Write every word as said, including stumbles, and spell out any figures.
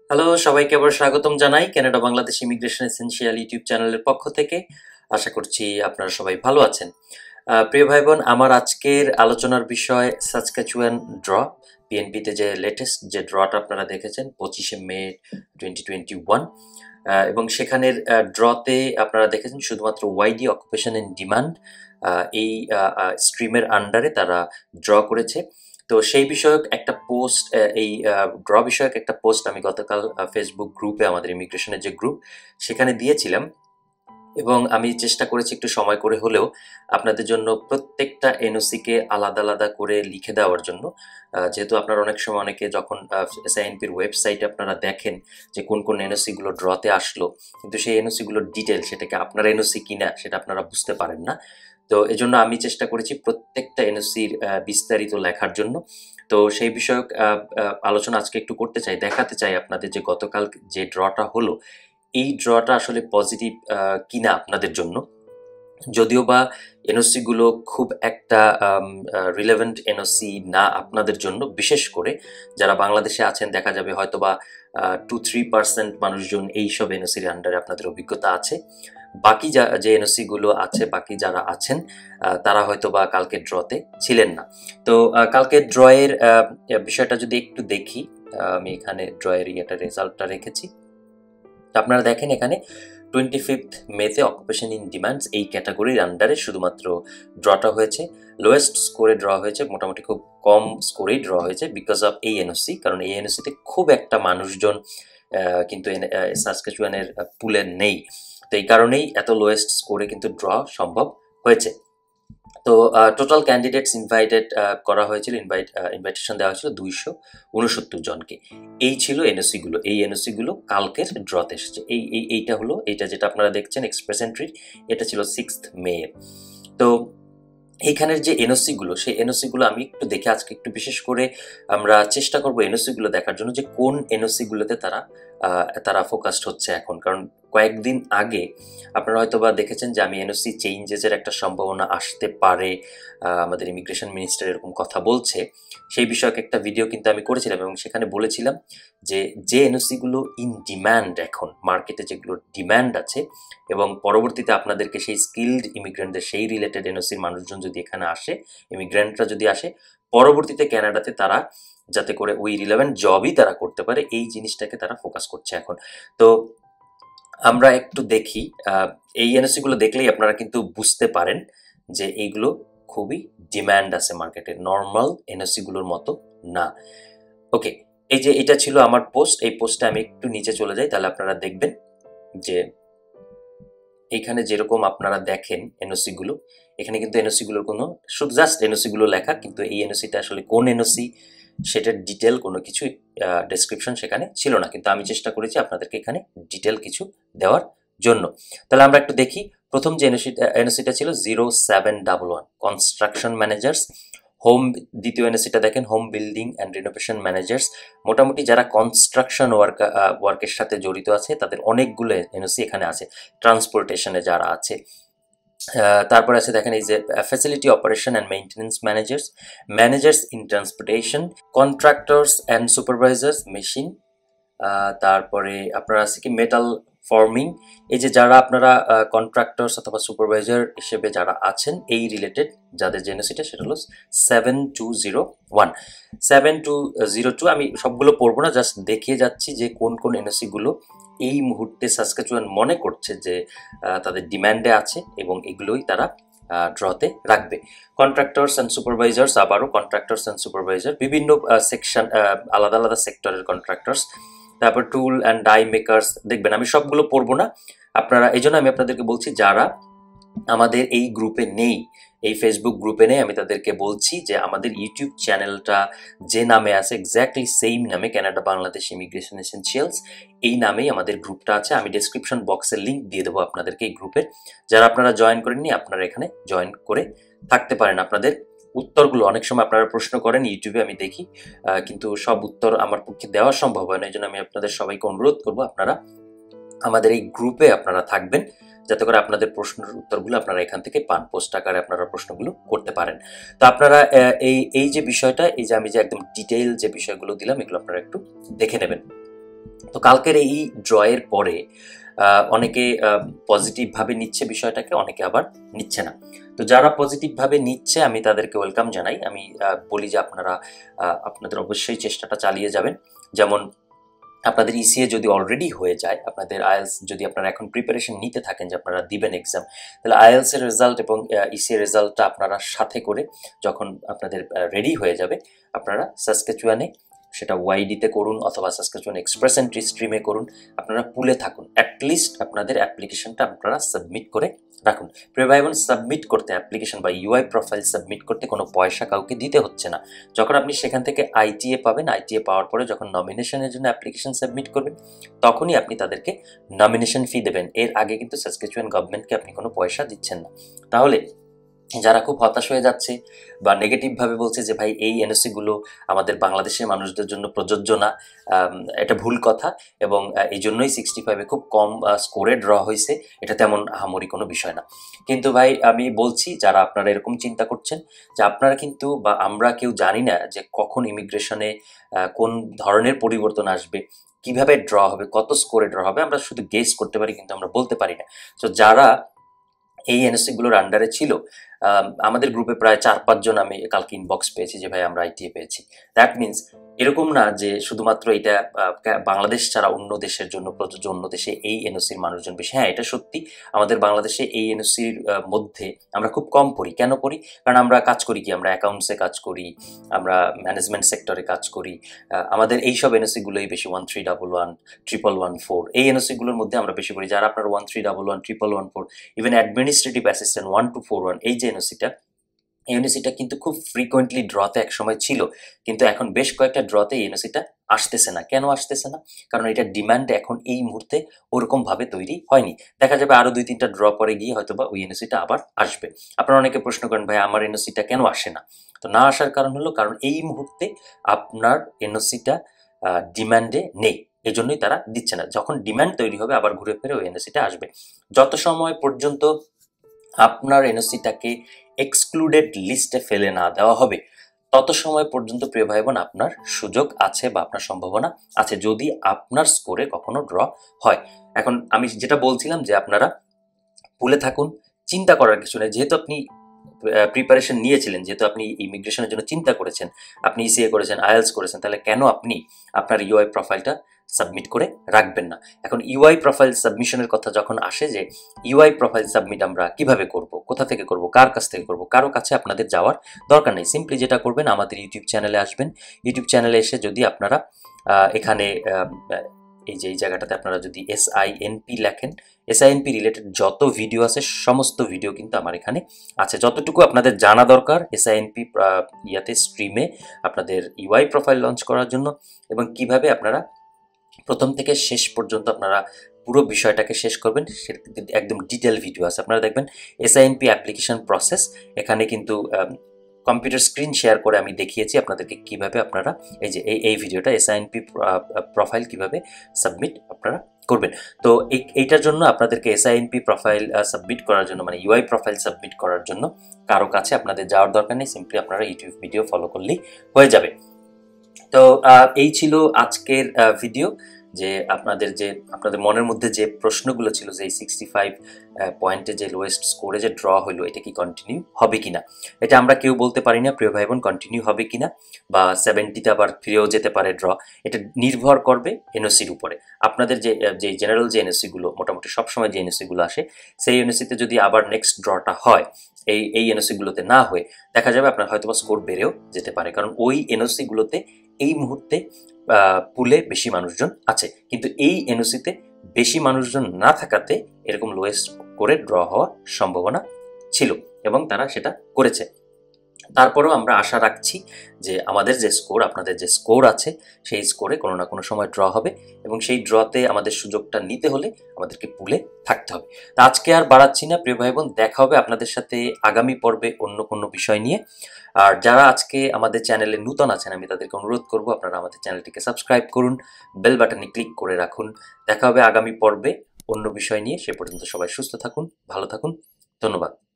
Hello, সবাইকে আবার স্বাগতম জানাই Canada Bangladesh immigration essential YouTube চ্যানেলের পক্ষ থেকে। আশা করছি আপনারা সবাই ভালো আছেন। আহ, প্রিয় ভাই বোন, আমার আজকের আলোচনার বিষয় সাসকাচুয়ান ড্র। পিএনপিতে যে লেটেস্ট যে ড্রটা আপনারা দেখেছেন পঁচিশে মে টোয়েন্টি টোয়েন্টি ওয়ান, এবং সেখানের ড্রতে আপনারা দেখেছেন শুধুমাত্র ওয়াইডি অকুপেশন ইন ডিমান্ড এই স্ট্রিমের আন্ডারে তারা ড্র করেছে। তো সেই বিষয়ক একটা পোস্ট, এই ড্র বিষয়ক একটা পোস্ট আমি গতকাল ফেসবুক গ্রুপে, আমাদের ইমিগ্রেশনের যে গ্রুপ, সেখানে দিয়েছিলাম। এবং আমি চেষ্টা করেছি একটু সময় করে হলেও আপনাদের জন্য প্রত্যেকটা এনওসিকে আলাদা আলাদা করে লিখে দেওয়ার জন্য। যেহেতু আপনারা অনেক সময় অনেকে যখন এসআইএনপির ওয়েবসাইটে আপনারা দেখেন যে কোন কোন এনওসিগুলো ড্রতে আসলো, কিন্তু সেই এনওসিগুলোর ডিটেল, সেটাকে আপনার এনওসি কিনা সেটা আপনারা বুঝতে পারেন না। তো এজন্য আমি চেষ্টা করেছি প্রত্যেকটা এনওসির বিস্তারিত লেখার জন্য। তো সেই বিষয়ক আলোচনা আজকে একটু করতে চাই, দেখাতে চাই আপনাদের যে গতকাল যে ড্রটা হলো, এই ড্রটা আসলে পজিটিভ কিনা আপনাদের জন্য। যদিও বা এনওসিগুলো খুব একটা রিলেভেন্ট এনওসি না আপনাদের জন্য, বিশেষ করে যারা বাংলাদেশে আছেন, দেখা যাবে হয়তো বা টু থ্রি পার্সেন্ট মানুষজন এইসব এনওসির আন্ডারে আপনাদের অভিজ্ঞতা আছে। বাকি যা যে এনওসিগুলো আছে, বাকি যারা আছেন তারা হয়তো বা কালকে ড্রতে ছিলেন না। তো কালকে ড্রয়ের বিষয়টা যদি একটু দেখি, আমি এখানে ড্রয়ের ইয়েটা রেজাল্টটা রেখেছি। আপনারা দেখেন এখানে টোয়েন্টি ফিফথ মেতে অকুপেশন ইন ডিমান্ডস এই ক্যাটাগরির আন্ডারে শুধুমাত্র ড্রটা হয়েছে। লোয়েস্ট স্কোরে ড্র হয়েছে, মোটামুটি খুব কম স্কোরেই ড্র হয়েছে বিকজ অফ এই এনওসি, কারণ এই এনওসিতে খুব একটা মানুষজন কিন্তু সাসকাচুয়ানের পুলে নেই। তো এই কারণেই এত লোয়েস্ট স্কোরে কিন্তু ড্র সম্ভব হয়েছে। তো টোটাল ক্যান্ডিডেটস ইনভাইটেড করা হয়েছিল, ইনভাইট ইনভাইটেশন দেওয়া হয়েছিল দুইশো উনসত্তর জনকে। এই ছিল এনওসিগুলো, এই এনওসিগুলো কালকের ড্রতে এসেছে। এই এই এইটা হলো, এইটা যেটা আপনারা দেখছেন এক্সপ্রেস এন্ট্রি, এটা ছিল সিক্সথ মে। তো এইখানের যে এনওসিগুলো, সেই এনওসিগুলো আমি একটু দেখে আজকে একটু বিশেষ করে আমরা চেষ্টা করবো এনওসিগুলো দেখার জন্য যে কোন এনওসিগুলোতে তারা তারা ফোকাসড হচ্ছে এখন। কারণ কয়েকদিন আগে আপনারা হয়তো বা দেখেছেন যে আমি এনওসি চেঞ্জেসের একটা সম্ভাবনা আসতে পারে, আমাদের ইমিগ্রেশন মিনিস্টার এরকম কথা বলছে, সেই বিষয়ক একটা ভিডিও কিন্তু আমি করেছিলাম এবং সেখানে বলেছিলাম যে যে এনওসিগুলো ইন ডিম্যান্ড এখন মার্কেটে, যেগুলো ডিম্যান্ড আছে, এবং পরবর্তীতে আপনাদেরকে সেই স্কিলড ইমিগ্রেন্টদের, সেই রিলেটেড এনওসির মানুষজন যদি এখানে আসে, ইমিগ্রেন্টরা যদি আসে, পরবর্তীতে ক্যানাডাতে তারা যাতে করে ওই রিলেভেন্ট জবই তারা করতে পারে, এই জিনিসটাকে তারা ফোকাস করছে এখন। তো আমরা একটু দেখি, এই এনওসিগুলো দেখলেই আপনারা কিন্তু বুঝতে পারেন যে এইগুলো খুবই ডিম্যান্ড আছে মার্কেটে, নর্মাল এনওসিগুলোর মতো না। ওকে, এই যে এটা ছিল আমার পোস্ট, এই পোস্টে আমি একটু নিচে চলে যাই, তাহলে আপনারা দেখবেন যে এইখানে যেরকম আপনারা দেখেন এনওসিগুলো, এখানে কিন্তু এনওসিগুলোর কোনো, শুধু জাস্ট এনওসিগুলো লেখা, কিন্তু এই এনওসিটা আসলে কোন এনওসি সেটার ডিটেল কোনো কিছু ডেসক্রিপশন সেখানে ছিল না, কিন্তু আমি চেষ্টা করেছি আপনাদেরকে এখানে ডিটেল কিছু দেওয়ার জন্য। তাহলে আমরা একটু দেখি। প্রথম যে এনওসিটা এনওসিটা ছিল zero seven double one construction managers home. দ্বিতীয় এনওসিটা দেখেন home building and renovation managers. মোটামুটি যারা কনস্ট্রাকশন ওয়ার্ক ওয়ার্কের সাথে জড়িত আছে তাদের অনেকগুলো এনওসি এখানে আছে। ট্রান্সপোর্টেশনে যারা আছে, তারপরে আছে দেখেন এই যে facility operation and maintenance managers, managers in transportation, contractors and supervisors machine. তারপরে আপনারা আছে কি মেটাল ফর্মিং। এই যে যারা আপনারা কন্ট্রাক্টরস অথবা সুপারভাইজার হিসেবে যারা আছেন, এই রিলেটেড যাদের যে এনওসিটা সেটা হলো seven two zero one seven two zero two আমি সবগুলো পড়বো না, জাস্ট দেখিয়ে যাচ্ছি যে কোন কোন এনওসিগুলো এই মুহূর্তে সাসকাচুয়ান মনে করছে যে তাদের ডিম্যান্ডে আছে এবং এগুলোই তারা ড্রতে রাখবে। কন্ট্রাক্টরস অ্যান্ড সুপারভাইজার্স, আবারও কন্ট্রাক্টরস অ্যান্ড সুপারভাইজার, বিভিন্ন সেকশন, আলাদা আলাদা সেক্টরের কন্ট্রাক্টরস। তারপর টুল অ্যান্ড ডাই মেকার্স দেখবেন, আমি সবগুলো পড়বো না আপনারা, এই জন্য আমি আপনাদেরকে বলছি যারা আমাদের এই গ্রুপে নেই, এই ফেসবুক গ্রুপে নেই, আমি তাদেরকে বলছি যে আমাদের ইউটিউব চ্যানেলটা যে নামে আছে এক্স্যাক্টলি সেম নামে, কানাডা বাংলাদেশ ইমিগ্রেশন এসেনশিয়ালস, এই নামেই আমাদের গ্রুপটা আছে। আমি ডেসক্রিপশন বক্সে লিঙ্ক দিয়ে দেবো আপনাদেরকে এই গ্রুপের। যারা আপনারা জয়েন করেননি আপনারা এখানে জয়েন করে থাকতে পারেন। আপনাদের উত্তরগুলো অনেক সময় আপনারা প্রশ্ন করেন ইউটিউবে, আমি দেখি, কিন্তু সব উত্তর আমার পক্ষে দেওয়া সম্ভব হয় না, এই জন্য আমি আপনাদের সবাইকে অনুরোধ করবো আপনারা আমাদের এই গ্রুপে আপনারা থাকবেন, যাতে করে আপনাদের প্রশ্নের উত্তরগুলো আপনারা এখান থেকে পান, পোস্ট আকারে আপনারা প্রশ্নগুলো করতে পারেন। তো আপনারা এই এই যে বিষয়টা, এই যে আমি যে একদম ডিটেইল যে বিষয়গুলো দিলাম, এগুলো আপনারা একটু দেখে নেবেন। তো কালকের এই ড্রয়ের পরে আহ, অনেকে পজিটিভভাবে নিচ্ছে বিষয়টাকে, অনেকে আবার নিচ্ছে না। তো যারা পজিটিভভাবে নিচ্ছে আমি তাদেরকে ওয়েলকাম জানাই। আমি আহ, বলি যে আপনারা আহ, আপনাদের অবশ্যই চেষ্টাটা চালিয়ে যাবেন। যেমন আপনাদের ইসিএ যদি অলরেডি হয়ে যায়, আপনাদের আইএলস যদি আপনারা এখন প্রিপারেশন নিতে থাকেন যে আপনারা দিবেন এক্সাম, তাহলে আইএলস এর রেজাল্ট এবং ইসিএ রেজাল্টটা আপনারা সাথে করে যখন আপনাদের রেডি হয়ে যাবে, আপনারা সাসকেচুয়ানে সেটা ওয়াইডিতে করুন অথবা সাসকেচুয়ান এক্সপ্রেস এন্ট্রি স্ট্রিমে করুন, আপনারা পুলে থাকুন। অ্যাটলিস্ট আপনাদের অ্যাপ্লিকেশনটা আপনারা সাবমিট করে রাখুন। প্রিয় ভাই বোন, সাবমিট করতে অ্যাপ্লিকেশন বা ইউআই প্রোফাইল সাবমিট করতে কোনো পয়সা কাউকে দিতে হচ্ছে না। যখন আপনি সেখান থেকে আইটিএ পাবেন, আইটিএ পাওয়ার পরে যখন নমিনেশনের জন্য অ্যাপ্লিকেশন সাবমিট করবেন, তখনই আপনি তাদেরকে নমিনেশন ফি দেবেন। এর আগে কিন্তু সাসকেচুয়ান গভর্নমেন্টকে আপনি কোনো পয়সা দিচ্ছেন না। তাহলে যারা খুব হতাশ হয়ে যাচ্ছে বা নেগেটিভভাবে বলছে যে ভাই এই এনওসিগুলো আমাদের বাংলাদেশের মানুষদের জন্য প্রযোজ্য না, এটা ভুল কথা, এবং এই জন্যই সিক্সটি ফাইভে খুব কম স্কোরে ড্র হয়েছে, এটা তেমন আহামরি কোনো বিষয় না। কিন্তু ভাই আমি বলছি, যারা আপনারা এরকম চিন্তা করছেন যে আপনারা কিন্তু বা আমরা কেউ জানি না যে কখন ইমিগ্রেশনে কোন ধরনের পরিবর্তন আসবে, কিভাবে ড্র হবে, কত স্কোরে ড্র হবে, আমরা শুধু গেস করতে পারি কিন্তু আমরা বলতে পারি না। তো যারা এই এনএসসিগুলোর আন্ডারে ছিল, আমাদের গ্রুপে প্রায় চার পাঁচজন আমি কালকে ইনবক্স পেয়েছি যে ভাই আমরা আইটিএ পেয়েছি। দ্যাট মিনস এরকম না যে শুধুমাত্র এটা বাংলাদেশ ছাড়া অন্য দেশের জন্য প্রযোজ্য, অন্য দেশে এই এনওসির মানুষজন বেশি। হ্যাঁ, এটা সত্যি, আমাদের বাংলাদেশে এই এনওসির মধ্যে আমরা খুব কম পড়ি। কেন পড়ি? কারণ আমরা কাজ করি কি, আমরা অ্যাকাউন্টসে কাজ করি, আমরা ম্যানেজমেন্ট সেক্টরে কাজ করি, আমাদের এইসব এনওসিগুলোই বেশি, one three double one triple one four এই এনওসিগুলোর মধ্যে আমরা বেশি পড়ি। যারা আপনার one three double one triple one four even administrative assistant one two four one, এই যে এনওসিটা, এই এনওসিটা কিন্তু খুব ফ্রিকোয়েন্টলি ড্রতে একসময় ছিল, কিন্তু এখন বেশ কয়েকটা ড্রতে এই এনওসিটা আসতেছে না। কেন আসতেছে না? কারণ এটা ডিমান্ড এখন এই মুহূর্তে ওরকমভাবে তৈরি হয়নি। দেখা যাবে আরও দুই তিনটা ড্র পরে গিয়ে হয়তো বা ওই এনওসিটা আবার আসবে। আপনারা অনেকে প্রশ্ন করেন ভাই আমার এনওসিটা কেন আসে না? তো না আসার কারণ হলো কারণ এই মুহূর্তে আপনার এনওসিটা ডিমান্ডে নেই, এই জন্যই তারা দিচ্ছে না। যখন ডিমান্ড তৈরি হবে আবার ঘুরে ফিরে ওই এনওসিটা আসবে। যত সময় পর্যন্ত আপনার এনওসিটাকে এক্সক্লুডেড লিস্টে ফেলে না দেওয়া হবে, তত সময় পর্যন্ত প্রিয় ভাই বোন আপনার সুযোগ আছে বা আপনার সম্ভাবনা আছে, যদি আপনার স্কোরে কখনো ড্র হয়। এখন আমি যেটা বলছিলাম যে আপনারা পুলে থাকুন, চিন্তা করার কিছু নেই। যেহেতু আপনি প্রিপারেশন নিয়েছিলেন, যেহেতু আপনি ইমিগ্রেশনের জন্য চিন্তা করেছেন, আপনি ইসিএ করেছেন, আইএলস করেছেন, তাহলে কেন আপনি আপনার ইউআই প্রোফাইলটা সাবমিট করে রাখবেন না? এখন ইউআই প্রোফাইল সাবমিশনের কথা যখন আসে, যে ইউআই প্রোফাইল সাবমিট আমরা কিভাবে করব, কোথা থেকে করব, কার কাছ থেকে করব, কারো কাছে আপনাদের যাওয়ার দরকার নেই। সিম্পলি যেটা করবেন, আমাদের ইউটিউব চ্যানেলে আসবেন। ইউটিউব চ্যানেলে এসে যদি আপনারা এখানে এই যে এই জায়গাটাতে আপনারা যদি এস আই এন পি লেখেন, এস আই এন পি রিলেটেড যত ভিডিও আছে সমস্ত ভিডিও কিন্তু আমার এখানে আছে। যতটুকু আপনাদের জানা দরকার এস আই এন পি ইয়াতে স্ট্রিমে আপনাদের ইউআই প্রোফাইল লঞ্চ করার জন্য, এবং কিভাবে আপনারা প্রথম থেকে শেষ পর্যন্ত আপনারা পুরো বিষয়টাকে শেষ করবেন, সেটা একদম ডিটেল ভিডিও আছে। আপনারা দেখবেন S I N P application process, এখানে কিন্তু কম্পিউটার স্ক্রিন শেয়ার করে আমি দেখিয়েছি আপনাদেরকে কিভাবে আপনারা এই যে এই এই ভিডিওটা S I N P profile কিভাবে সাবমিট আপনারা করবেন। তো এই এইটার জন্য আপনাদেরকে S I N P profile submit করার জন্য, মানে ইউআই প্রোফাইল সাবমিট করার জন্য কারো কাছে আপনাদের যাওয়ার দরকার নেই, সিম্পলি আপনারা ইউটিউব ভিডিও ফলো করলেই হয়ে যাবে। তো এই ছিল আজকের ভিডিও, যে আপনাদের যে আপনাদের মনের মধ্যে যে প্রশ্নগুলো ছিল যে এই সিক্সটি ফাইভ পয়েন্টে যে লোয়েস্ট স্কোরে যে ড্র হলো, এটা কি কন্টিনিউ হবে কিনা, এটা আমরা কেউ বলতে পারি না প্রিয় ভাই বোন, কন্টিনিউ হবে কিনা বা সেভেন্টিতে আবার ফিরেও যেতে পারে ড্র, এটা নির্ভর করবে এনওসির উপরে। আপনাদের যে যে জেনারেল যে এনওসিগুলো, মোটামুটি সবসময় যে এনওসিগুলো আসে, সেই এনওসিতে যদি আবার নেক্সট ড্রটা হয়, এই এই এনওসিগুলোতে না হয়ে, দেখা যাবে আপনার হয়তো বা স্কোর বেড়েও যেতে পারে, কারণ ওই এনওসিগুলোতে এই মুহূর্তে পুলে বেশি মানুষজন আছে। কিন্তু এই এনওসিতে বেশি মানুষজন না থাকাতে এরকম লোয়েস্ট করে ড্র হওয়ার সম্ভাবনা ছিল, এবং তারা সেটা করেছে। তারপরেও আমরা আশা রাখছি যে আমাদের যে স্কোর, আপনাদের যে স্কোর আছে, সেই স্কোরে কোনো না কোনো সময় ড্র হবে, এবং সেই ড্রতে আমাদের সুযোগটা নিতে হলে আমাদেরকে পুলে থাকতে হবে। তা আজকে আর বাড়াচ্ছি না প্রিয় ভাই বোন, দেখা হবে আপনাদের সাথে আগামী পর্বে অন্য কোনো বিষয় নিয়ে। আর যারা আজকে আমাদের চ্যানেলে নূতন আছেন, আমি তাদেরকে অনুরোধ করব আপনারা আমাদের চ্যানেলটিকে সাবস্ক্রাইব করুন, বেল বাটনে ক্লিক করে রাখুন। দেখা হবে আগামী পর্বে অন্য বিষয় নিয়ে। সে পর্যন্ত সবাই সুস্থ থাকুন, ভালো থাকুন, ধন্যবাদ।